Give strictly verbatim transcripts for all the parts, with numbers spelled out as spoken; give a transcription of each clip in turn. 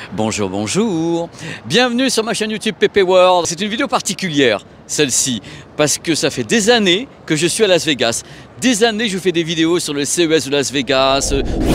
Bonjour, bonjour. Bienvenue sur ma chaîne YouTube P P World. C'est une vidéo particulière, celle-ci, parce que ça fait des années que je suis à Las Vegas. Des années que je fais des vidéos sur le C E S de Las Vegas.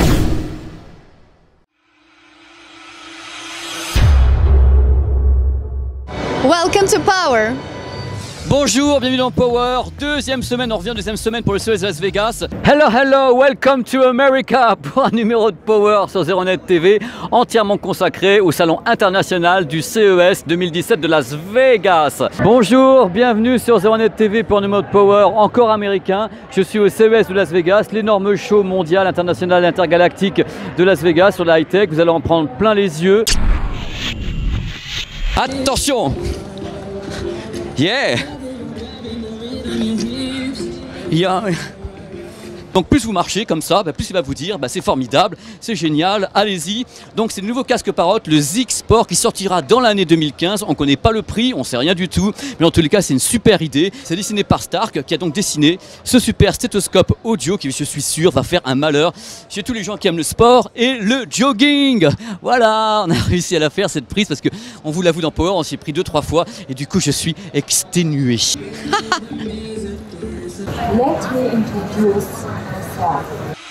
Welcome to Power. Bonjour, bienvenue dans Power. Deuxième semaine, on revient deuxième semaine pour le C E S de Las Vegas. Hello, hello, welcome to America pour un numéro de Power sur ZeroNet T V entièrement consacré au salon international du C E S deux mille dix-sept de Las Vegas. Bonjour, bienvenue sur ZeroNet T V pour un numéro de Power encore américain. Je suis au C E S de Las Vegas, l'énorme show mondial, international, intergalactique de Las Vegas sur la high-tech. Vous allez en prendre plein les yeux. Attention! Yeah! Yeah. Donc plus vous marchez comme ça, bah plus il va vous dire bah c'est formidable, c'est génial, allez-y. Donc c'est le nouveau casque Parrot, le Z X Sport, qui sortira dans l'année deux mille quinze. On ne connaît pas le prix, on ne sait rien du tout, mais en tous les cas c'est une super idée. C'est dessiné par Stark, qui a donc dessiné ce super stéthoscope audio qui, je suis sûr, va faire un malheur chez tous les gens qui aiment le sport et le jogging. Voilà, on a réussi à la faire cette prise parce que on vous l'avoue dans Power, on s'y est pris deux trois fois et du coup je suis exténué. Let me introduce myself.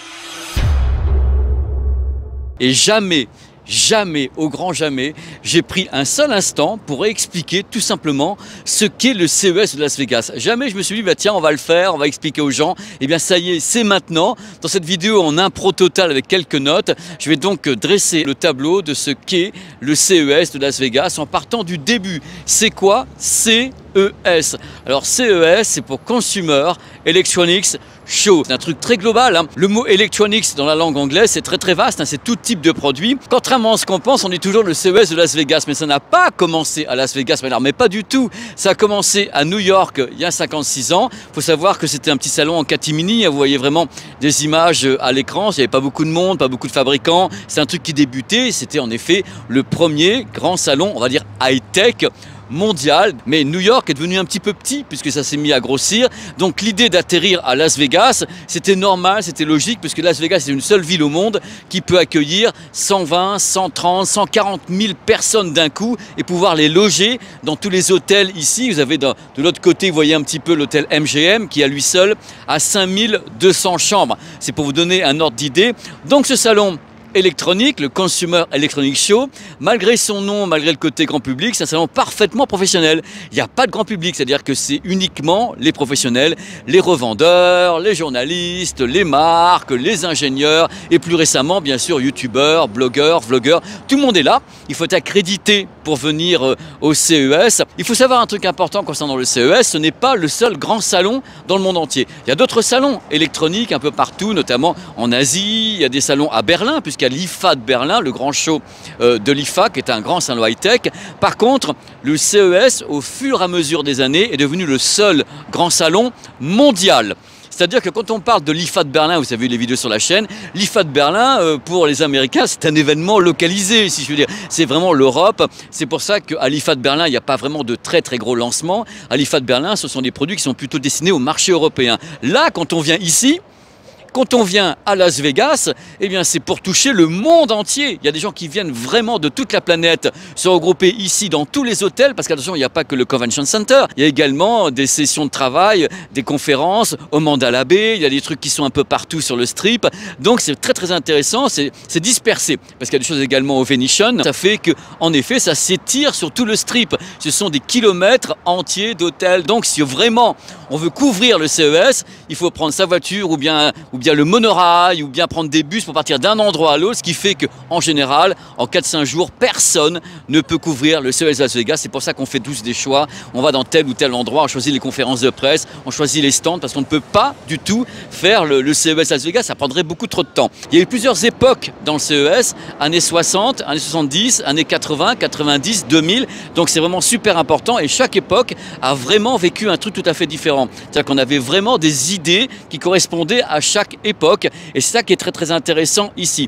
Et jamais, jamais, au grand jamais, j'ai pris un seul instant pour expliquer tout simplement ce qu'est le C E S de Las Vegas. Jamais je me suis dit, bah tiens, on va le faire, on va expliquer aux gens. Et bien ça y est, c'est maintenant. Dans cette vidéo en impro total avec quelques notes, je vais donc dresser le tableau de ce qu'est le C E S de Las Vegas en partant du début. C'est quoi C E S? Alors C E S, c'est pour Consumer Electronics Show. C'est un truc très global, hein. Le mot electronics dans la langue anglaise, c'est très très vaste, hein. C'est tout type de produit. Contrairement à ce qu'on pense, on dit toujours le C E S de Las Vegas, mais ça n'a pas commencé à Las Vegas, mais, alors, mais pas du tout. Ça a commencé à New York il y a cinquante-six ans. Il faut savoir que c'était un petit salon en catimini, hein. Vous voyez vraiment des images à l'écran, il n'y avait pas beaucoup de monde, pas beaucoup de fabricants. C'est un truc qui débutait, c'était en effet le premier grand salon, on va dire high-tech, mondial, mais New York est devenu un petit peu petit puisque ça s'est mis à grossir. Donc l'idée d'atterrir à Las Vegas, c'était normal, c'était logique, puisque Las Vegas c'est une seule ville au monde qui peut accueillir cent vingt, cent trente, cent quarante mille personnes d'un coup et pouvoir les loger dans tous les hôtels ici. Vous avez de, de l'autre côté, vous voyez un petit peu l'hôtel M G M qui à lui seul a cinq mille deux cents chambres. C'est pour vous donner un ordre d'idée. Donc ce salon électronique, le Consumer Electronics Show, malgré son nom, malgré le côté grand public, c'est un salon parfaitement professionnel. Il n'y a pas de grand public, c'est-à-dire que c'est uniquement les professionnels, les revendeurs, les journalistes, les marques, les ingénieurs et plus récemment, bien sûr, youtubeurs, blogueurs, vlogueurs. Tout le monde est là. Il faut être accrédité pour venir au C E S. Il faut savoir un truc important concernant le C E S, ce n'est pas le seul grand salon dans le monde entier. Il y a d'autres salons électroniques un peu partout, notamment en Asie. Il y a des salons à Berlin, puisqu'il y a l'I F A de Berlin, le grand show de l'I F A, qui est un grand salon high-tech. Par contre, le C E S, au fur et à mesure des années, est devenu le seul grand salon mondial. C'est-à-dire que quand on parle de l'I F A de Berlin, vous avez vu les vidéos sur la chaîne, l'I F A de Berlin, euh, pour les Américains, c'est un événement localisé, si je veux dire. C'est vraiment l'Europe. C'est pour ça qu'à l'I F A de Berlin, il n'y a pas vraiment de très très gros lancements. À l'I F A de Berlin, ce sont des produits qui sont plutôt destinés au marché européen. Là, quand on vient ici, quand on vient à Las Vegas, eh bien c'est pour toucher le monde entier. Il y a des gens qui viennent vraiment de toute la planète se regrouper ici dans tous les hôtels, parce qu'attention, il n'y a pas que le Convention Center. Il y a également des sessions de travail, des conférences au Mandala Bay. Il y a des trucs qui sont un peu partout sur le strip. Donc c'est très très intéressant, c'est dispersé. Parce qu'il y a des choses également au Venetian. Ça fait qu'en effet, ça s'étire sur tout le strip. Ce sont des kilomètres entiers d'hôtels. Donc si vraiment on veut couvrir le C E S, il faut prendre sa voiture ou bien, ou bien le monorail ou bien prendre des bus pour partir d'un endroit à l'autre, ce qui fait qu'en général, en quatre cinq jours, personne ne peut couvrir le C E S de Las Vegas. C'est pour ça qu'on fait tous des choix. On va dans tel ou tel endroit, on choisit les conférences de presse, on choisit les stands, parce qu'on ne peut pas du tout faire le, le C E S de Las Vegas, ça prendrait beaucoup trop de temps. Il y a eu plusieurs époques dans le C E S, années soixante, années soixante-dix, années quatre-vingts, quatre-vingt-dix, deux mille, donc c'est vraiment super important et chaque époque a vraiment vécu un truc tout à fait différent. C'est-à-dire qu'on avait vraiment des idées qui correspondaient à chaque époque et c'est ça qui est très très intéressant ici.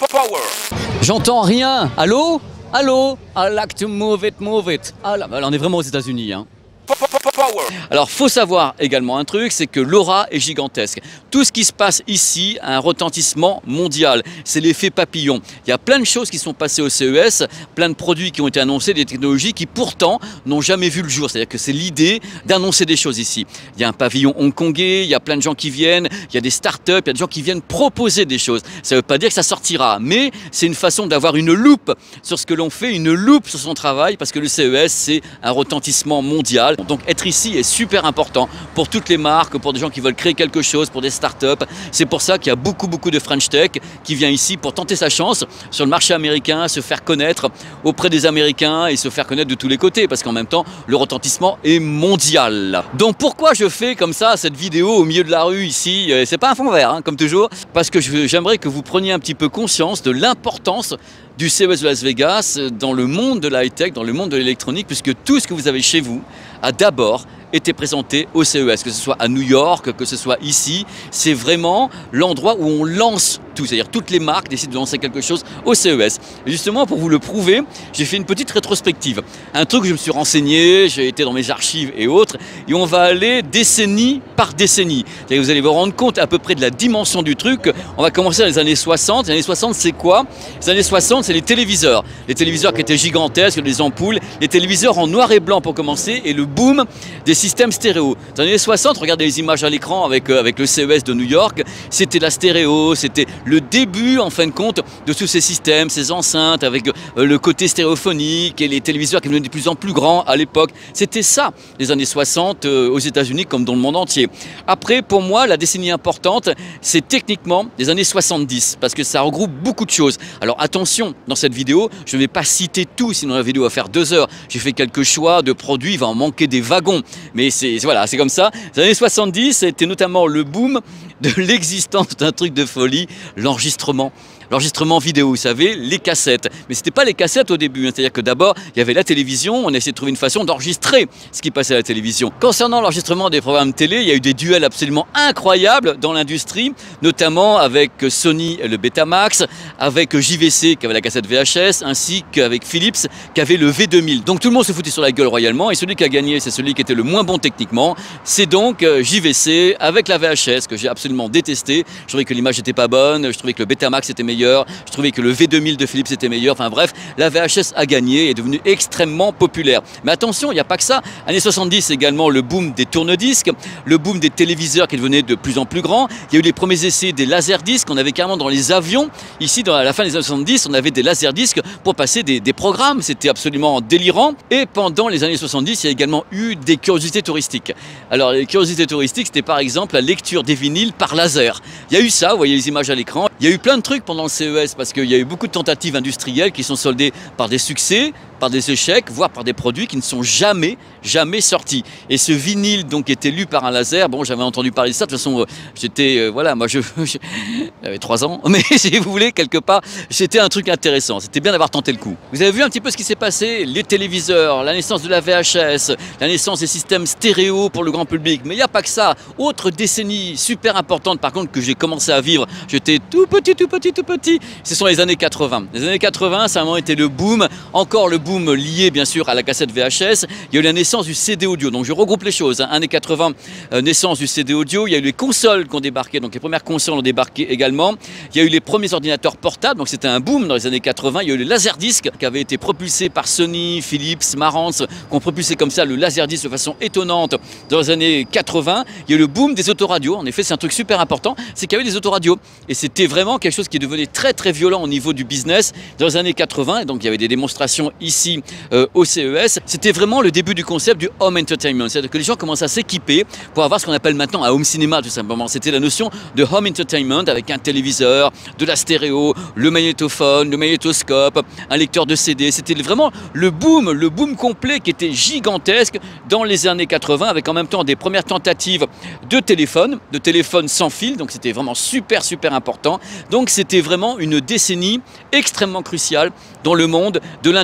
J'entends rien. Allô? Allô? I like to move it, move it. Ah là, on est vraiment aux États-Unis, hein. Alors, faut savoir également un truc, c'est que l'aura est gigantesque. Tout ce qui se passe ici a un retentissement mondial. C'est l'effet papillon. Il y a plein de choses qui sont passées au C E S, plein de produits qui ont été annoncés, des technologies qui pourtant n'ont jamais vu le jour. C'est-à-dire que c'est l'idée d'annoncer des choses ici. Il y a un pavillon hongkongais, il y a plein de gens qui viennent, il y a des startups, il y a des gens qui viennent proposer des choses. Ça ne veut pas dire que ça sortira, mais c'est une façon d'avoir une loupe sur ce que l'on fait, une loupe sur son travail, parce que le C E S, c'est un retentissement mondial. Donc être ici est super important pour toutes les marques, pour des gens qui veulent créer quelque chose, pour des startups. C'est pour ça qu'il y a beaucoup, beaucoup de French Tech qui vient ici pour tenter sa chance sur le marché américain, se faire connaître auprès des Américains et se faire connaître de tous les côtés, parce qu'en même temps, le retentissement est mondial. Donc pourquoi je fais comme ça cette vidéo au milieu de la rue ici? C'est pas un fond vert, hein, comme toujours, parce que j'aimerais que vous preniez un petit peu conscience de l'importance du C E S de Las Vegas dans le monde de la high-tech, dans le monde de l'électronique, puisque tout ce que vous avez chez vous a d'abord été présenté au C E S, que ce soit à New York, que ce soit ici. C'est vraiment l'endroit où on lance tout, c'est-à-dire toutes les marques décident de lancer quelque chose au C E S. Et justement, pour vous le prouver, j'ai fait une petite rétrospective. Un truc que je me suis renseigné, j'ai été dans mes archives et autres, et on va aller décennie par décennie. Vous allez vous rendre compte à peu près de la dimension du truc. On va commencer dans les années soixante. Les années soixante, c'est quoi? Les années soixante, c'est les téléviseurs. Les téléviseurs qui étaient gigantesques, les ampoules, les téléviseurs en noir et blanc pour commencer, et le boom des système stéréo. Dans les années soixante, regardez les images à l'écran avec, euh, avec le C E S de New York, c'était la stéréo, c'était le début en fin de compte de tous ces systèmes, ces enceintes avec euh, le côté stéréophonique et les téléviseurs qui devenaient de plus en plus grands à l'époque. C'était ça, les années soixante euh, aux États-Unis comme dans le monde entier. Après, pour moi, la décennie importante, c'est techniquement les années soixante-dix, parce que ça regroupe beaucoup de choses. Alors attention, dans cette vidéo, je ne vais pas citer tout, sinon la vidéo va faire deux heures. J'ai fait quelques choix de produits, il va en manquer des wagons. Mais c'est voilà, c'est comme ça. Les années soixante-dix, c'était notamment le boom de l'existence d'un truc de folie, l'enregistrement. L'enregistrement vidéo, vous savez, les cassettes. Mais ce n'était pas les cassettes au début, hein. C'est-à-dire que d'abord, il y avait la télévision, on a essayé de trouver une façon d'enregistrer ce qui passait à la télévision. Concernant l'enregistrement des programmes télé, il y a eu des duels absolument incroyables dans l'industrie, notamment avec Sony et le Betamax, avec J V C qui avait la cassette V H S, ainsi qu'avec Philips qui avait le V deux mille. Donc tout le monde se foutait sur la gueule royalement, et celui qui a gagné, c'est celui qui était le moins bon techniquement. C'est donc J V C avec la V H S que j'ai absolument détesté. Je trouvais que l'image n'était pas bonne, je trouvais que le Betamax était meilleur. Je trouvais que le V deux mille de Philips était meilleur. Enfin bref, la V H S a gagné et est devenue extrêmement populaire. Mais attention, il n'y a pas que ça. Années soixante-dix, également le boom des tourne-disques, le boom des téléviseurs qui devenaient de plus en plus grands. Il y a eu les premiers essais des laserdiscs qu'on avait carrément dans les avions. Ici, dans, à la fin des années soixante-dix, on avait des laserdiscs pour passer des, des programmes. C'était absolument délirant. Et pendant les années soixante-dix, il y a également eu des curiosités touristiques. Alors les curiosités touristiques, c'était par exemple la lecture des vinyles par laser. Il y a eu ça, vous voyez les images à l'écran. Il y a eu plein de trucs pendant le C E S parce qu'il y a eu beaucoup de tentatives industrielles qui sont soldées par des succès, par des échecs, voire par des produits qui ne sont jamais, jamais sortis. Et ce vinyle donc était lu par un laser, bon j'avais entendu parler de ça, de toute façon euh, j'étais, euh, voilà, moi je, j'avais trois ans, mais si vous voulez, quelque part, c'était un truc intéressant, c'était bien d'avoir tenté le coup. Vous avez vu un petit peu ce qui s'est passé, les téléviseurs, la naissance de la V H S, la naissance des systèmes stéréo pour le grand public, mais il n'y a pas que ça. Autre décennie super importante par contre que j'ai commencé à vivre, j'étais tout petit, tout petit, tout petit, ce sont les années quatre-vingt. Les années quatre-vingt, ça a vraiment été le boom, encore le boom lié bien sûr à la cassette V H S. Il y a eu la naissance du C D audio, donc je regroupe les choses, hein. Années quatre-vingt, euh, naissance du C D audio, il y a eu les consoles qui ont débarqué, donc les premières consoles ont débarqué également. Il y a eu les premiers ordinateurs portables, donc c'était un boom dans les années quatre-vingt. Il y a eu le laserdisc qui avait été propulsé par Sony, Philips, Marantz, qui ont propulsé comme ça le laserdisc de façon étonnante dans les années quatre-vingt. Il y a eu le boom des autoradios, en effet c'est un truc super important, c'est qu'il y avait des autoradios et c'était vraiment quelque chose qui devenait très très violent au niveau du business dans les années quatre-vingt, et donc il y avait des démonstrations ici euh, au C E S. C'était vraiment le début du concept du home entertainment, c'est-à-dire que les gens commencent à s'équiper pour avoir ce qu'on appelle maintenant un home cinéma tout simplement. C'était la notion de home entertainment avec un téléviseur, de la stéréo, le magnétophone, le magnétoscope, un lecteur de C D. C'était vraiment le boom, le boom complet qui était gigantesque dans les années quatre-vingt, avec en même temps des premières tentatives de téléphone, de téléphone sans fil, donc c'était vraiment super super important. Donc c'était vraiment une décennie extrêmement cruciale dans le monde de l'industrie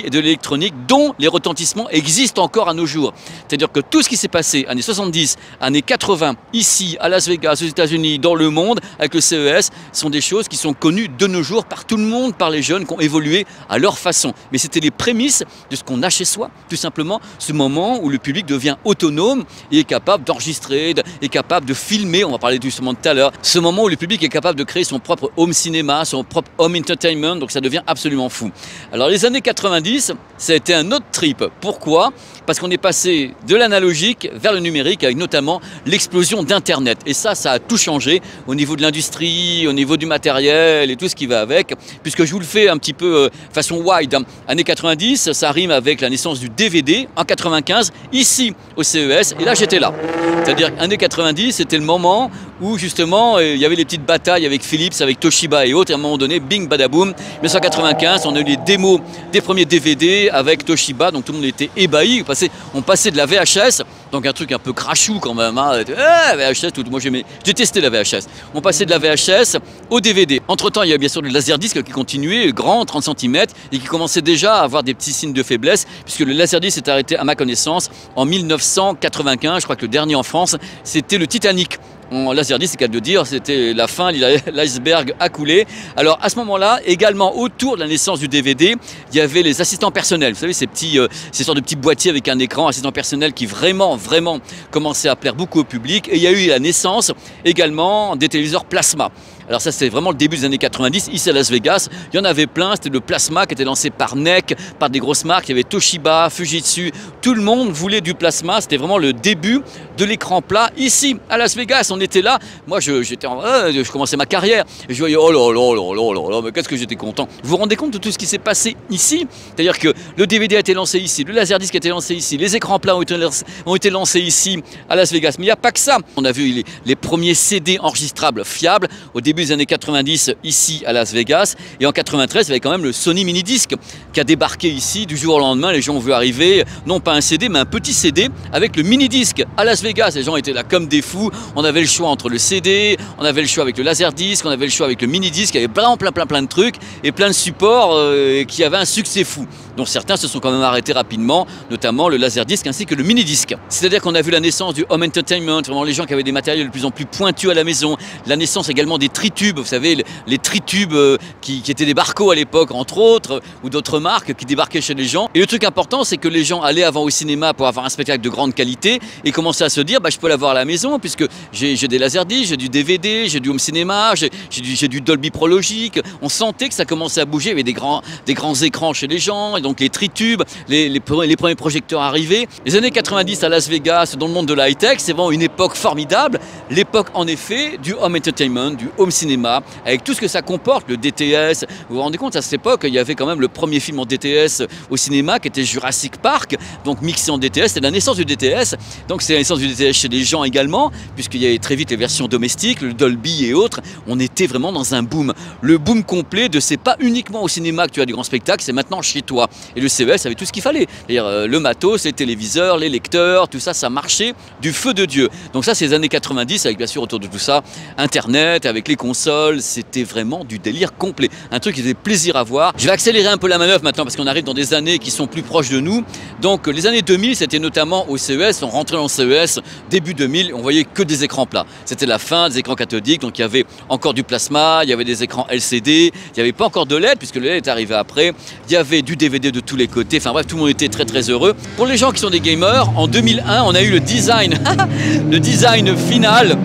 et de l'électronique dont les retentissements existent encore à nos jours. C'est-à-dire que tout ce qui s'est passé années soixante-dix, années quatre-vingts, ici à Las Vegas, aux États-Unis, dans le monde, avec le C E S, sont des choses qui sont connues de nos jours par tout le monde, par les jeunes qui ont évolué à leur façon. Mais c'était les prémices de ce qu'on a chez soi, tout simplement, ce moment où le public devient autonome et est capable d'enregistrer, est capable de filmer, on va parler justement de tout à l'heure, ce moment où le public est capable de créer son propre home cinéma, son propre home entertainment, donc ça devient absolument fou. Alors les années quatre-vingt-dix, ça a été un autre trip. Pourquoi ? Parce qu'on est passé de l'analogique vers le numérique avec notamment l'explosion d'Internet. Et ça, ça a tout changé au niveau de l'industrie, au niveau du matériel et tout ce qui va avec. Puisque je vous le fais un petit peu euh, façon wide. Hein. Années quatre-vingt-dix, ça rime avec la naissance du D V D en quatre-vingt-quinze, ici au C E S. Et là, j'étais là. C'est-à-dire années quatre-vingt-dix, c'était le moment où justement il y avait les petites batailles avec Philips, avec Toshiba et autres. Et à un moment donné, bing, badaboum, mille neuf cent quatre-vingt-quinze, on a eu les démos des premiers D V D avec Toshiba. Donc tout le monde était ébahi. On passait, on passait de la V H S, donc un truc un peu crachou quand même. Hein. Eh, V H S, tout, moi j'ai détesté la V H S. On passait de la V H S au D V D. Entre-temps, il y a bien sûr le laserdisc qui continuait, grand, trente centimètres, et qui commençait déjà à avoir des petits signes de faiblesse, puisque le laserdisc s'est arrêté à ma connaissance en mille neuf cent quatre-vingt-quinze. Je crois que le dernier en France, c'était le Titanic. En laserdisc, c'est qu'à de dire, c'était la fin, l'iceberg a coulé. Alors à ce moment-là, également autour de la naissance du D V D, il y avait les assistants personnels. Vous savez, ces petits, euh, ces sortes de petits boîtiers avec un écran, assistants personnels qui vraiment, vraiment commençaient à plaire beaucoup au public. Et il y a eu la naissance également des téléviseurs plasma. Alors ça, c'était vraiment le début des années quatre-vingt-dix, ici à Las Vegas. Il y en avait plein, c'était le plasma qui était lancé par N E C, par des grosses marques. Il y avait Toshiba, Fujitsu, tout le monde voulait du plasma. C'était vraiment le début de l'écran plat. Ici, à Las Vegas, on était là. Moi, je, j'étais en, euh, je commençais ma carrière. Et je voyais, oh là là là là là là, mais qu'est-ce que j'étais content. Vous vous rendez compte de tout ce qui s'est passé ici? C'est-à-dire que le D V D a été lancé ici, le laserdisc a été lancé ici, les écrans plats ont été, ont été lancés ici, à Las Vegas. Mais il n'y a pas que ça. On a vu les, les premiers C D enregistrables fiables au début des années quatre-vingt-dix ici à Las Vegas, et en quatre-vingt-treize il y avait quand même le Sony Minidisc qui a débarqué ici du jour au lendemain. Les gens ont vu arriver non pas un C D mais un petit C D avec le Minidisc à Las Vegas. Les gens étaient là comme des fous. On avait le choix entre le C D, on avait le choix avec le Laserdisc, on avait le choix avec le Minidisc. Il y avait plein plein plein plein de trucs et plein de supports euh, qui avaient un succès fou. Donc certains se sont quand même arrêtés rapidement, notamment le Laserdisc ainsi que le Minidisc. C'est-à-dire qu'on a vu la naissance du home entertainment, vraiment les gens qui avaient des matériels de plus en plus pointus à la maison, la naissance également des tritubes, vous savez, les tritubes qui, qui étaient des Barco à l'époque, entre autres, ou d'autres marques qui débarquaient chez les gens. Et le truc important, c'est que les gens allaient avant au cinéma pour avoir un spectacle de grande qualité et commençaient à se dire, bah, je peux l'avoir à la maison puisque j'ai des Laserdisc, j'ai du D V D, j'ai du home cinéma, j'ai du, du Dolby Pro Logic. On sentait que ça commençait à bouger, il y avait des grands, des grands écrans chez les gens, et donc les tritubes, les, les, les premiers projecteurs arrivaient. Les années quatre-vingt-dix à Las Vegas, dans le monde de la high-tech, c'est vraiment une époque formidable. L'époque, en effet, du home entertainment, du home cinéma, avec tout ce que ça comporte, le D T S. Vous vous rendez compte, à cette époque, il y avait quand même le premier film en D T S au cinéma qui était Jurassic Park, donc mixé en D T S. C'était la naissance du D T S. Donc c'est la naissance du D T S chez les gens également, puisqu'il y avait très vite les versions domestiques, le Dolby et autres. On était vraiment dans un boom. Le boom complet de c'est pas uniquement au cinéma que tu as des grands spectacles, c'est maintenant chez toi. Et le C E S avait tout ce qu'il fallait. C'est-à-dire euh, le matos, les téléviseurs, les lecteurs, tout ça, ça marchait du feu de Dieu. Donc ça, c'est les années quatre-vingt-dix, avec bien sûr autour de tout ça, Internet, avec les consoles, c'était vraiment du délire complet. Un truc qui faisait plaisir à voir. Je vais accélérer un peu la manœuvre maintenant parce qu'on arrive dans des années qui sont plus proches de nous. Donc les années deux mille, c'était notamment au C E S. On rentrait dans le C E S début deux mille, on voyait que des écrans plats. C'était la fin des écrans cathodiques, donc il y avait encore du plasma, il y avait des écrans L C D, il n'y avait pas encore de L E D puisque le L E D est arrivé après. Il y avait du D V D de tous les côtés. Enfin bref, tout le monde était très très heureux. Pour les gens qui sont des gamers, en deux mille un, on a eu le design, le design final.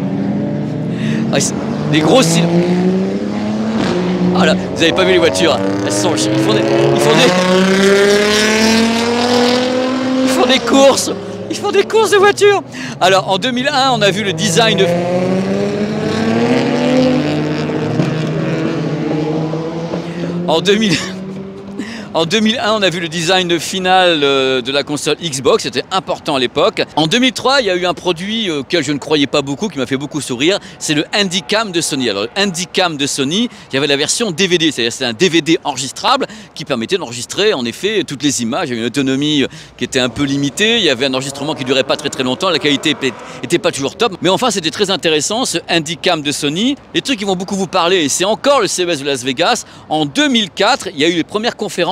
Des grosses... Ah là, vous n'avez pas vu les voitures, elles sont... Ils font des... Ils font des... Ils font des courses. Ils font des courses de voitures. Alors, en deux mille un, on a vu le design... En deux mille... En deux mille un, on a vu le design final de la console Xbox, c'était important à l'époque. En deux mille trois, il y a eu un produit auquel je ne croyais pas beaucoup, qui m'a fait beaucoup sourire, c'est le Handycam de Sony. Alors le Handycam de Sony, il y avait la version D V D, c'est-à-dire c'était un D V D enregistrable qui permettait d'enregistrer en effet toutes les images. Il y avait une autonomie qui était un peu limitée, il y avait un enregistrement qui ne durait pas très très longtemps, la qualité n'était pas toujours top. Mais enfin, c'était très intéressant ce Handycam de Sony. Les trucs qui vont beaucoup vous parler, et c'est encore le C E S de Las Vegas. En deux mille quatre, il y a eu les premières conférences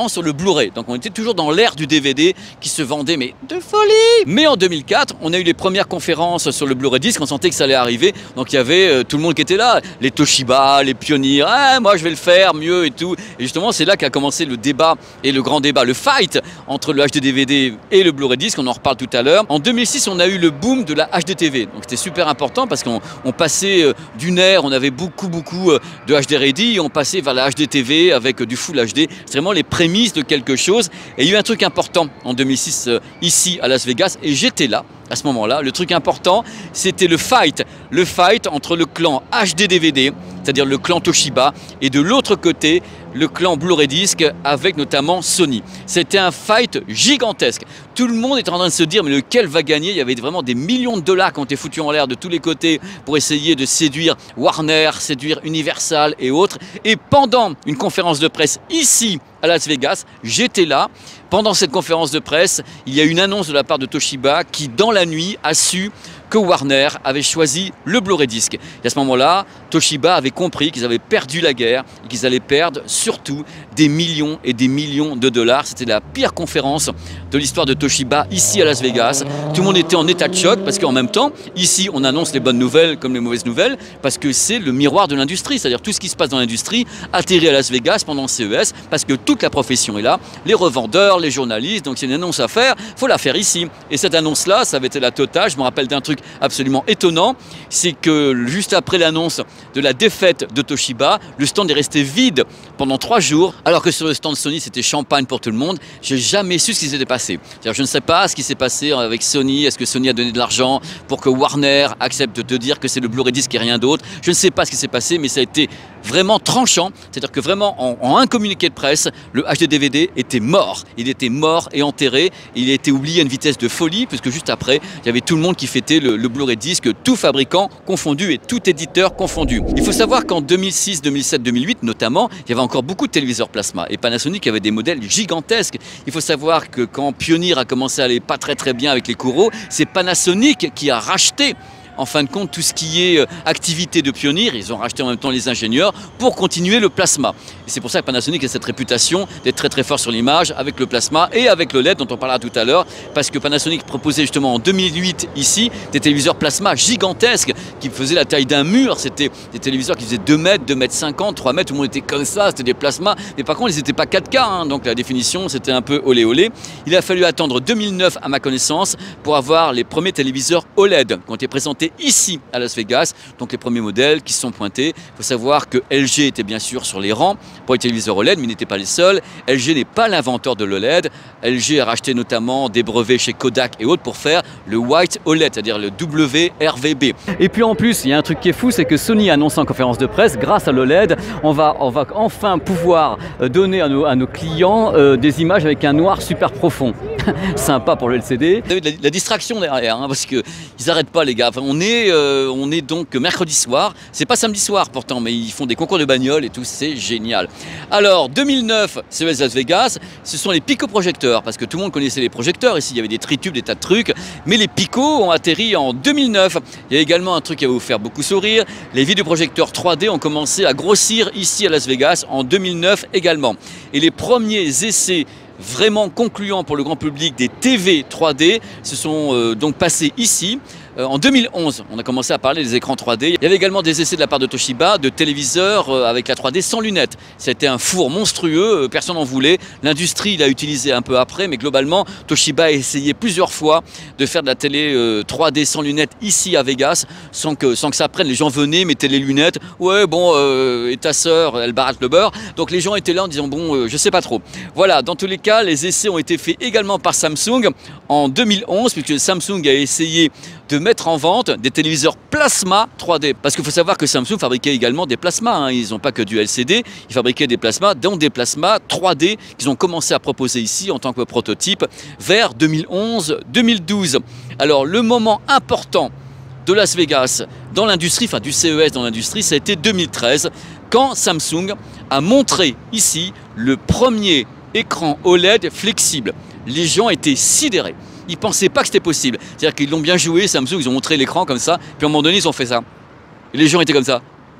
conférence sur le Blu-ray. Donc on était toujours dans l'ère du D V D qui se vendait mais de folie. Mais en deux mille quatre, on a eu les premières conférences sur le Blu-ray disc, on sentait que ça allait arriver. Donc il y avait euh, tout le monde qui était là, les Toshiba, les Pioneer, ah, moi je vais le faire mieux et tout. Et justement c'est là qu'a commencé le débat et le grand débat, le fight entre le H D D V D et le Blu-ray disc, on en reparle tout à l'heure. En deux mille six, on a eu le boom de la H D T V. Donc c'était super important parce qu'on on passait euh, d'une ère, on avait beaucoup beaucoup euh, de H D ready, on passait vers la H D T V avec euh, du Full H D. C'est vraiment les prémices de quelque chose. Et il y a eu un truc important en deux mille six euh, ici à Las Vegas et j'étais là. À ce moment-là, le truc important, c'était le fight, le fight entre le clan H D D V D, c'est-à-dire le clan Toshiba, et de l'autre côté, le clan Blu-ray disc avec notamment Sony. C'était un fight gigantesque. Tout le monde était en train de se dire mais lequel va gagner. Il y avait vraiment des millions de dollars qui ont été foutus en l'air de tous les côtés pour essayer de séduire Warner, séduire Universal et autres. Et pendant une conférence de presse ici à Las Vegas, j'étais là. Pendant cette conférence de presse, il y a une annonce de la part de Toshiba qui, dans la nuit, a su que Warner avait choisi le Blu-ray disc. Et à ce moment-là, Toshiba avait compris qu'ils avaient perdu la guerre et qu'ils allaient perdre surtout des millions et des millions de dollars. C'était la pire conférence de l'histoire de Toshiba ici à Las Vegas. Tout le monde était en état de choc parce qu'en même temps, ici, on annonce les bonnes nouvelles comme les mauvaises nouvelles parce que c'est le miroir de l'industrie. C'est-à-dire tout ce qui se passe dans l'industrie atterrit à Las Vegas pendant le C E S parce que toute la profession est là, les revendeurs, les journalistes. Donc c'est une annonce à faire, il faut la faire ici. Et cette annonce-là, ça avait été la totale. Je me rappelle d'un truc absolument étonnant, c'est que juste après l'annonce de la défaite de Toshiba, le stand est resté vide pendant trois jours, alors que sur le stand Sony, c'était champagne pour tout le monde. J'ai jamais su ce qui s'était passé. Je ne sais pas ce qui s'est passé avec Sony. Est-ce que Sony a donné de l'argent pour que Warner accepte de dire que c'est le Blu-ray disc et rien d'autre? Je ne sais pas ce qui s'est passé, mais ça a été vraiment tranchant. C'est-à-dire que vraiment, en, en un communiqué de presse, le H D D V D était mort. Il était mort et enterré. Il a été oublié à une vitesse de folie, puisque juste après, il y avait tout le monde qui fêtait le, le Blu-ray disc, tout fabricant confondu et tout éditeur confondu. Il faut savoir qu'en deux mille six, deux mille sept, deux mille huit notamment, il y avait encore beaucoup de téléviseurs plasma et Panasonic avait des modèles gigantesques. Il faut savoir que quand Pioneer a commencé à aller pas très très bien avec les Kuro, c'est Panasonic qui a racheté en fin de compte tout ce qui est activité de Pioneer. Ils ont racheté en même temps les ingénieurs pour continuer le plasma. Et c'est pour ça que Panasonic a cette réputation d'être très très fort sur l'image avec le plasma et avec le L E D dont on parlera tout à l'heure, parce que Panasonic proposait justement en deux mille huit ici des téléviseurs plasma gigantesques qui faisaient la taille d'un mur. C'était des téléviseurs qui faisaient deux mètres, deux mètres cinquante, trois mètres, tout le monde était comme ça, c'était des plasmas. Mais par contre ils n'étaient pas quatre K, hein, donc la définition c'était un peu olé olé. Il a fallu attendre deux mille neuf à ma connaissance pour avoir les premiers téléviseurs O L E D qui ont été présentés ici à Las Vegas, donc les premiers modèles qui se sont pointés. Il faut savoir que L G était bien sûr sur les rangs pour les téléviseurs O L E D, mais ils n'étaient pas les seuls. L G n'est pas l'inventeur de l'O L E D. L G a racheté notamment des brevets chez Kodak et autres pour faire le White O L E D, c'est-à-dire le W R V B. Et puis en plus, il y a un truc qui est fou, c'est que Sony a annoncé en conférence de presse, grâce à l'O L E D, on va, on va enfin pouvoir donner à nos, à nos clients euh, des images avec un noir super profond. Sympa pour le L C D. La, la distraction derrière, hein, parce qu'ils n'arrêtent pas les gars. Enfin, on est, euh, on est donc mercredi soir, c'est pas samedi soir pourtant, mais ils font des concours de bagnoles et tout, c'est génial. Alors deux mille neuf, C E S Las Vegas, ce sont les picoprojecteurs, parce que tout le monde connaissait les projecteurs, ici il y avait des tritubes, des tas de trucs, mais les picos ont atterri en deux mille neuf. Il y a également un truc qui va vous faire beaucoup sourire, les vidéoprojecteurs trois D ont commencé à grossir ici à Las Vegas en deux mille neuf également. Et les premiers essais vraiment concluants pour le grand public des T V trois D se sont euh, donc passés ici. Euh, en deux mille onze, on a commencé à parler des écrans trois D. Il y avait également des essais de la part de Toshiba de téléviseurs euh, avec la trois D sans lunettes. C'était un four monstrueux, euh, personne n'en voulait. L'industrie l'a utilisé un peu après, mais globalement, Toshiba a essayé plusieurs fois de faire de la télé euh, trois D sans lunettes ici à Vegas, sans que, sans que ça prenne. Les gens venaient, mettaient les lunettes. Ouais, bon, euh, et ta sœur, elle baratte le beurre. Donc les gens étaient là en disant, bon, euh, je sais pas trop. Voilà, dans tous les cas, les essais ont été faits également par Samsung en deux mille onze, puisque Samsung a essayé de mettre en vente des téléviseurs plasma trois D. Parce qu'il faut savoir que Samsung fabriquait également des plasmas, hein. Ils n'ont pas que du L C D, ils fabriquaient des plasmas, dont des plasmas trois D qu'ils ont commencé à proposer ici en tant que prototype vers deux mille onze deux mille douze. Alors le moment important de Las Vegas dans l'industrie, enfin du C E S dans l'industrie, ça a été deux mille treize, quand Samsung a montré ici le premier écran O L E D flexible. Les gens étaient sidérés. Ils ne pensaient pas que c'était possible. C'est-à-dire qu'ils l'ont bien joué, Samsung, ils ont montré l'écran comme ça, puis à un moment donné, ils ont fait ça. Et les gens étaient comme ça.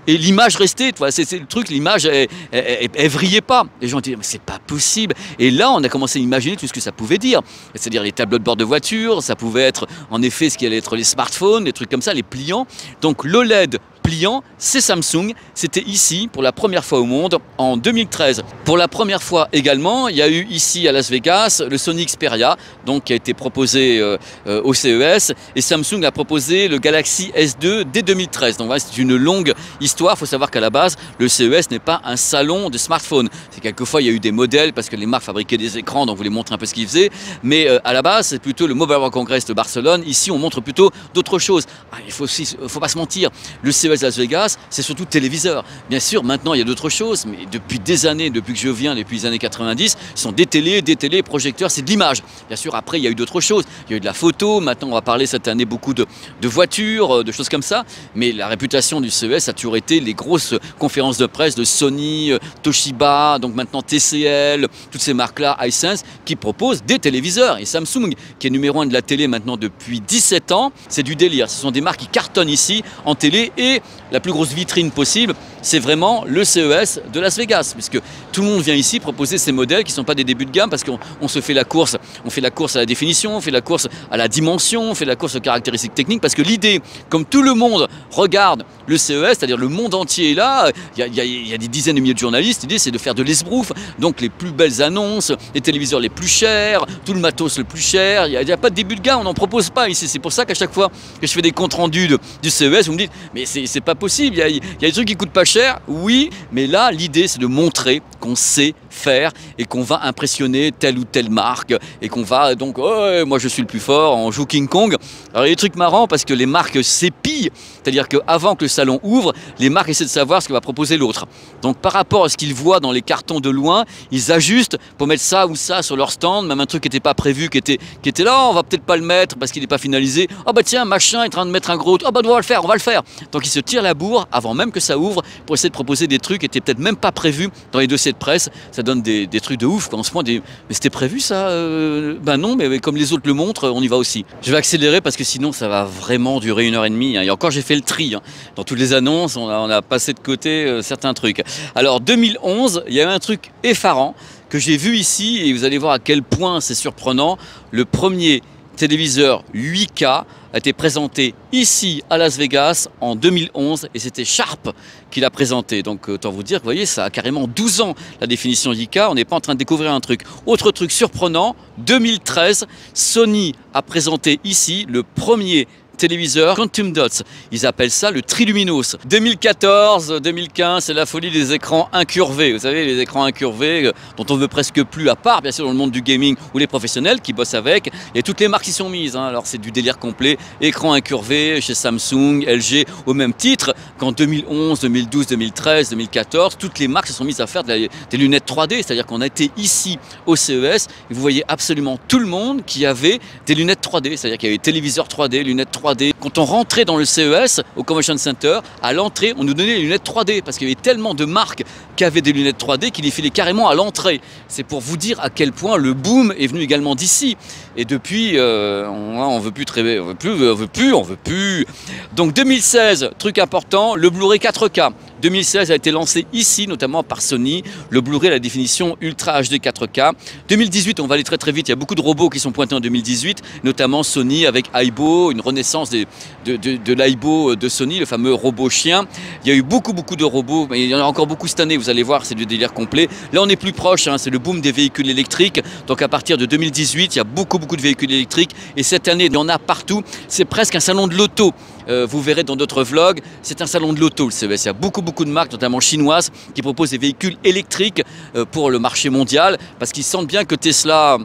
et l'image restait, c'est le truc, l'image, elle, elle, elle vrillait pas. Les gens disaient, mais c'est pas possible. Et là, on a commencé à imaginer tout ce que ça pouvait dire. C'est-à-dire les tableaux de bord de voiture, ça pouvait être en effet ce qui allait être les smartphones, les trucs comme ça, les pliants. Donc l'O L E D pliant, c'est Samsung. C'était ici pour la première fois au monde en deux mille treize. Pour la première fois également, il y a eu ici à Las Vegas le Sony Xperia, donc qui a été proposé euh, euh, au C E S, et Samsung a proposé le Galaxy S deux dès deux mille treize. Donc voilà, c'est une longue histoire. Il faut savoir qu'à la base, le C E S n'est pas un salon de smartphones. C'est quelquefois il y a eu des modèles parce que les marques fabriquaient des écrans, donc on voulait montrer un peu ce qu'ils faisaient. Mais euh, à la base, c'est plutôt le Mobile World Congress de Barcelone. Ici, on montre plutôt d'autres choses. Ah, il faut aussi, faut pas se mentir. Le C E S Las Vegas, c'est surtout téléviseur. Bien sûr, maintenant il y a d'autres choses, mais depuis des années, depuis que je viens, depuis les années quatre-vingt-dix, ce sont des télés, des télés, projecteurs, c'est de l'image. Bien sûr, après il y a eu d'autres choses. Il y a eu de la photo, maintenant on va parler cette année beaucoup de, de voitures, de choses comme ça. Mais la réputation du C E S a toujours été les grosses conférences de presse de Sony, Toshiba, donc maintenant T C L, toutes ces marques-là, Hisense, qui proposent des téléviseurs. Et Samsung, qui est numéro un de la télé maintenant depuis dix-sept ans, c'est du délire. Ce sont des marques qui cartonnent ici en télé, et la plus grosse vitrine possible, c'est vraiment le C E S de Las Vegas, puisque tout le monde vient ici proposer ces modèles qui ne sont pas des débuts de gamme, parce qu'on on se fait la course, on fait la course à la définition, on fait la course à la dimension, on fait la course aux caractéristiques techniques, parce que l'idée, comme tout le monde regarde le C E S, c'est-à-dire le monde entier est là, il y a, y a, y a des dizaines de milliers de journalistes, l'idée c'est de faire de l'esbrouf, donc les plus belles annonces, les téléviseurs les plus chers, tout le matos le plus cher, il n'y a, a pas de début de gamme, on n'en propose pas ici. C'est pour ça qu'à chaque fois que je fais des comptes rendus de, du C E S, vous me dites, mais c'est pas possible, il y a, y a des trucs qui coûtent pas cher, oui, mais là l'idée c'est de montrer qu'on sait faire et qu'on va impressionner telle ou telle marque, et qu'on va donc, oh, moi je suis le plus fort, on joue King Kong. Alors il y a des trucs marrants parce que les marques s'épillent, c'est-à-dire qu'avant que le salon ouvre, les marques essaient de savoir ce que va proposer l'autre. Donc par rapport à ce qu'ils voient dans les cartons de loin, ils ajustent pour mettre ça ou ça sur leur stand, même un truc qui n'était pas prévu, qui était, qui était là, on va peut-être pas le mettre parce qu'il n'est pas finalisé. Oh bah tiens, machin est en train de mettre un gros, oh bah on va le faire, on va le faire. Donc ils se tirent la bourre avant même que ça ouvre pour essayer de proposer des trucs qui étaient peut-être même pas prévus dans les dossiers de presse. Ça donne des, des trucs de ouf, quoi. On se prend des, mais c'était prévu ça euh, Ben non, mais, mais comme les autres le montrent, on y va aussi. Je vais accélérer parce que sinon ça va vraiment durer une heure et demie, hein. Et encore j'ai fait le tri, hein. Dans toutes les annonces, on a, on a passé de côté euh, certains trucs. Alors deux mille onze, il y avait un truc effarant que j'ai vu ici, et vous allez voir à quel point c'est surprenant. Le premier téléviseur huit K a été présenté ici à Las Vegas en deux mille onze, et c'était Sharp qui l'a présenté. Donc autant vous dire, vous voyez, ça a carrément douze ans la définition huit K, on n'est pas en train de découvrir un truc. Autre truc surprenant, deux mille treize, Sony a présenté ici le premier téléviseur Quantum Dots, ils appellent ça le Triluminos. deux mille quatorze deux mille quinze, c'est la folie des écrans incurvés. Vous savez, les écrans incurvés euh, dont on veut presque plus, à part bien sûr dans le monde du gaming ou les professionnels qui bossent avec. Et toutes les marques qui sont mises, hein. Alors c'est du délire complet. Écran incurvé chez Samsung, L G, au même titre qu'en deux mille onze, deux mille douze, deux mille treize, deux mille quatorze, toutes les marques se sont mises à faire de la, des lunettes trois D. C'est-à-dire qu'on a été ici au C E S et vous voyez absolument tout le monde qui avait des lunettes trois D. C'est-à-dire qu'il y avait téléviseurs trois D, lunettes trois D. Quand on rentrait dans le C E S, au Convention Center, à l'entrée, on nous donnait les lunettes trois D parce qu'il y avait tellement de marques qui avaient des lunettes trois D qu'il les filait carrément à l'entrée. C'est pour vous dire à quel point le boom est venu également d'ici. Et depuis, euh, on ne veut plus très, on veut plus, on veut plus, on veut plus. Donc deux mille seize, truc important, le Blu-ray quatre K. deux mille seize a été lancé ici, notamment par Sony, le Blu-ray, la définition Ultra H D quatre K. deux mille dix-huit, on va aller très très vite, il y a beaucoup de robots qui sont pointés en deux mille dix-huit, notamment Sony avec Aibo, une renaissance des, de, de, de l'Aibo de Sony, le fameux robot chien. Il y a eu beaucoup beaucoup de robots, mais il y en a encore beaucoup cette année, vous allez voir, c'est du délire complet. Là on est plus proche, hein, c'est le boom des véhicules électriques, donc à partir de deux mille dix-huit, il y a beaucoup beaucoup de véhicules électriques, et cette année il y en a partout, c'est presque un salon de l'auto. Euh, vous verrez dans d'autres vlogs, c'est un salon de l'auto le C E S. Il y a beaucoup beaucoup de marques, notamment chinoises, qui proposent des véhicules électriques euh, pour le marché mondial, parce qu'ils sentent bien que Tesla...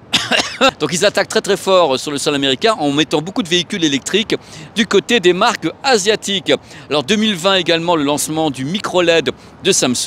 Donc ils attaquent très très fort sur le sol américain en mettant beaucoup de véhicules électriques du côté des marques asiatiques. Alors deux mille vingt également, le lancement du micro L E D de Samsung,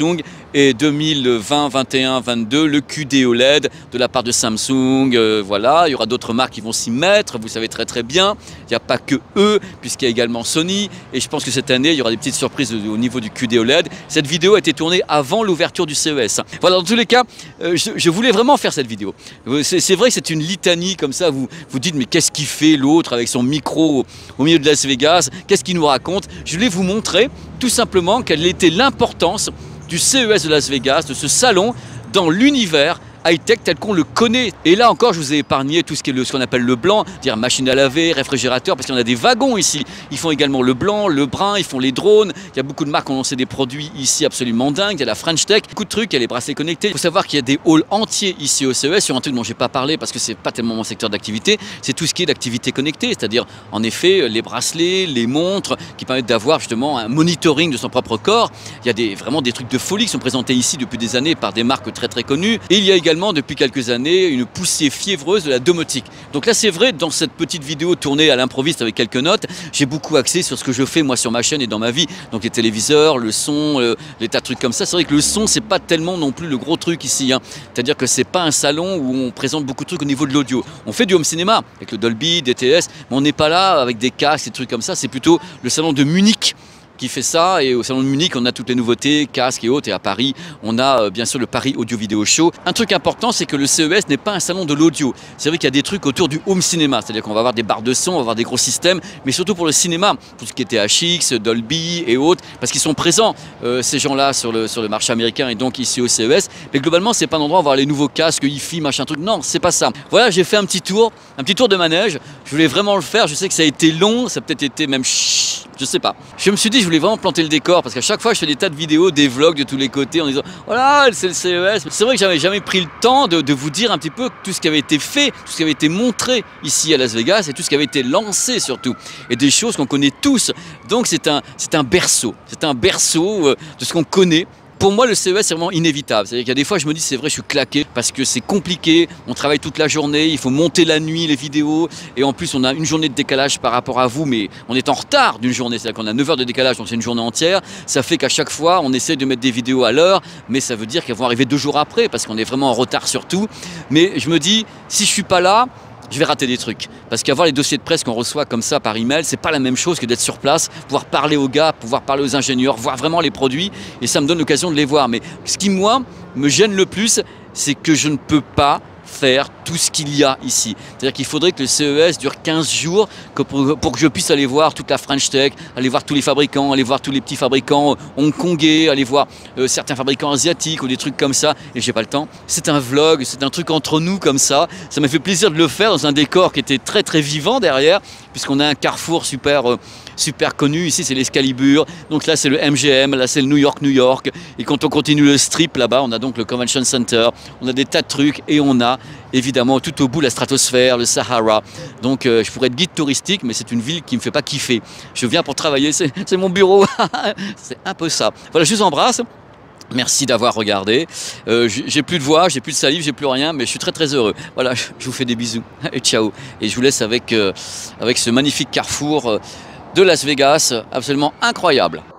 et deux mille vingt, vingt et un, vingt-deux, le Q D O L E D de la part de Samsung. Euh, voilà, il y aura d'autres marques qui vont s'y mettre, vous savez très très bien. Il n'y a pas que eux, puisqu'il y a également Sony. Et je pense que cette année, il y aura des petites surprises au niveau du Q D O L E D. Cette vidéo a été tournée avant l'ouverture du C E S. Voilà, dans tous les cas, euh, je, je voulais vraiment faire cette vidéo. C'est vrai que c'est une litanie comme ça, vous vous dites mais qu'est-ce qu'il fait l'autre avec son micro au milieu de Las Vegas, qu'est-ce qu'il nous raconte? Je voulais vous montrer tout simplement quelle était l'importance du C E S de Las Vegas, de ce salon dans l'univers high-tech tel qu'on le connaît. Et là encore, je vous ai épargné tout ce qui est le, ce qu'on appelle le blanc, dire machine à laver, réfrigérateur, parce qu'il y en a des wagons ici. Ils font également le blanc, le brun, ils font les drones. Il y a beaucoup de marques qui ont lancé des produits ici absolument dingues. Il y a la French Tech, beaucoup de trucs, il y a les bracelets connectés. Il faut savoir qu'il y a des halls entiers ici au C E S sur un truc dont je n'ai pas parlé parce que c'est pas tellement mon secteur d'activité. C'est tout ce qui est d'activité connectée, c'est-à-dire en effet les bracelets, les montres qui permettent d'avoir justement un monitoring de son propre corps. Il y a des, vraiment des trucs de folie qui sont présentés ici depuis des années par des marques très très connues. Et il y a également depuis quelques années une poussée fiévreuse de la domotique. Donc là c'est vrai, dans cette petite vidéo tournée à l'improviste avec quelques notes, j'ai beaucoup axé sur ce que je fais moi sur ma chaîne et dans ma vie. Donc les téléviseurs, le son, euh, les tas de trucs comme ça. C'est vrai que le son c'est pas tellement non plus le gros truc ici, hein. C'est-à-dire que c'est pas un salon où on présente beaucoup de trucs au niveau de l'audio. On fait du home cinéma avec le Dolby, D T S, mais on n'est pas là avec des casques et des trucs comme ça. C'est plutôt le salon de Munich qui fait ça, et au salon de Munich on a toutes les nouveautés, casques et autres, et à Paris on a euh, bien sûr le Paris Audio Vidéo Show. Un truc important, c'est que le C E S n'est pas un salon de l'audio. C'est vrai qu'il y a des trucs autour du home cinéma, c'est-à-dire qu'on va avoir des barres de son, on va avoir des gros systèmes, mais surtout pour le cinéma, tout ce qui est T H X, Dolby et autres, parce qu'ils sont présents euh, ces gens-là sur le, sur le marché américain et donc ici au C E S. Mais globalement c'est pas un endroit où on va avoir les nouveaux casques, hi-fi, machin truc, non c'est pas ça. Voilà, j'ai fait un petit tour, un petit tour de manège, je voulais vraiment le faire, je sais que ça a été long, ça a peut-être été même chut, je sais pas. Je me suis dit je voulais vraiment planter le décor parce qu'à chaque fois je fais des tas de vidéos, des vlogs de tous les côtés en disant voilà c'est le C E S. C'est vrai que j'avais jamais pris le temps de, de vous dire un petit peu tout ce qui avait été fait, tout ce qui avait été montré ici à Las Vegas et tout ce qui avait été lancé surtout. Et des choses qu'on connaît tous. Donc c'est un, c'est un berceau, c'est un berceau de ce qu'on connaît. Pour moi, le C E S, c'est vraiment inévitable. C'est-à-dire qu'il y a des fois, je me dis, c'est vrai, je suis claqué parce que c'est compliqué. On travaille toute la journée, il faut monter la nuit les vidéos. Et en plus, on a une journée de décalage par rapport à vous, mais on est en retard d'une journée. C'est-à-dire qu'on a neuf heures de décalage, donc c'est une journée entière. Ça fait qu'à chaque fois, on essaie de mettre des vidéos à l'heure, mais ça veut dire qu'elles vont arriver deux jours après parce qu'on est vraiment en retard sur tout. Mais je me dis, si je suis pas là, je vais rater des trucs. Parce qu'avoir les dossiers de presse qu'on reçoit comme ça par email, c'est pas la même chose que d'être sur place, pouvoir parler aux gars, pouvoir parler aux ingénieurs, voir vraiment les produits, et ça me donne l'occasion de les voir. Mais ce qui, moi, me gêne le plus, c'est que je ne peux pas faire tout ce qu'il y a ici. C'est-à-dire qu'il faudrait que le C E S dure quinze jours que pour, pour que je puisse aller voir toute la French Tech, aller voir tous les fabricants, aller voir tous les petits fabricants hongkongais, aller voir euh, certains fabricants asiatiques ou des trucs comme ça, et j'ai pas le temps. C'est un vlog, c'est un truc entre nous comme ça. Ça m'a fait plaisir de le faire dans un décor qui était très très vivant derrière, puisqu'on a un carrefour super, euh, super connu. Ici c'est l'Excalibur, donc là c'est le M G M, là c'est le New York New York, et quand on continue le strip là-bas, on a donc le Convention Center, on a des tas de trucs, et on a évidemment tout au bout la stratosphère, le Sahara. Donc euh, je pourrais être guide touristique, mais c'est une ville qui ne me fait pas kiffer. Je viens pour travailler, c'est mon bureau. C'est un peu ça. Voilà, je vous embrasse. Merci d'avoir regardé. Euh, j'ai plus de voix, j'ai plus de salive, j'ai plus rien, mais je suis très très heureux. Voilà, je vous fais des bisous et ciao. Et je vous laisse avec, euh, avec ce magnifique carrefour de Las Vegas, absolument incroyable.